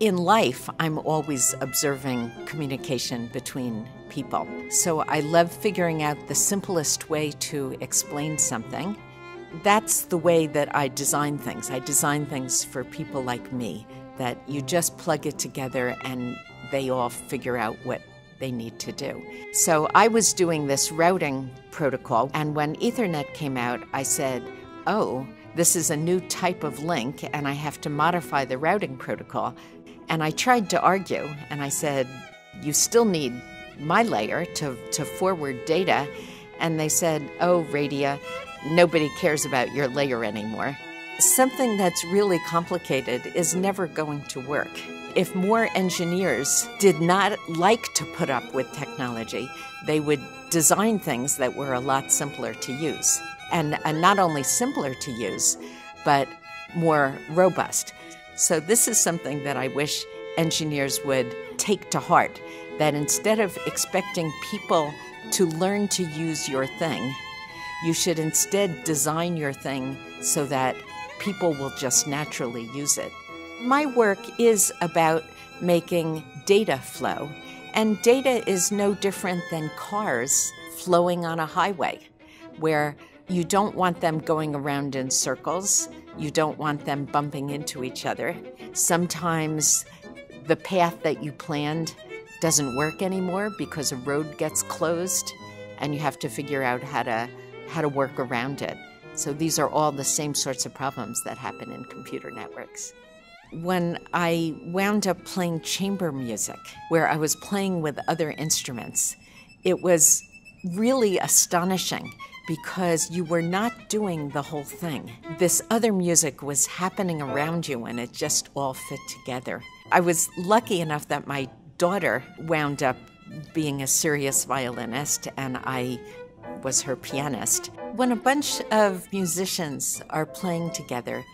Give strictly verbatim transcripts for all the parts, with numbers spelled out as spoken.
In life, I'm always observing communication between people. So I love figuring out the simplest way to explain something. That's the way that I design things. I design things for people like me, that you just plug it together and they all figure out what they need to do. So I was doing this routing protocol, and when Ethernet came out, I said, oh, this is a new type of link, and I have to modify the routing protocol. And I tried to argue, and I said, you still need my layer to, to forward data. And they said, oh, Radia, nobody cares about your layer anymore. Something that's really complicated is never going to work. If more engineers did not like to put up with technology, they would design things that were a lot simpler to use. And, and not only simpler to use, but more robust. So this is something that I wish engineers would take to heart, that instead of expecting people to learn to use your thing, you should instead design your thing so that people will just naturally use it. My work is about making data flow, and data is no different than cars flowing on a highway, where you don't want them going around in circles. You don't want them bumping into each other. Sometimes the path that you planned doesn't work anymore because a road gets closed and you have to figure out how to, how to work around it. So these are all the same sorts of problems that happen in computer networks. When I wound up playing chamber music, where I was playing with other instruments, it was really astonishing because you were not doing the whole thing. This other music was happening around you and it just all fit together. I was lucky enough that my daughter wound up being a serious violinist and I was her pianist. When a bunch of musicians are playing together,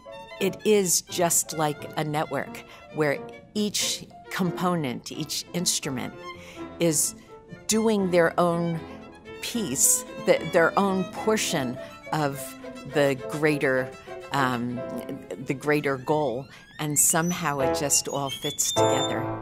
it is just like a network where each component, each instrument is doing their own piece, the, their own portion of the greater, um, the greater goal, and somehow it just all fits together.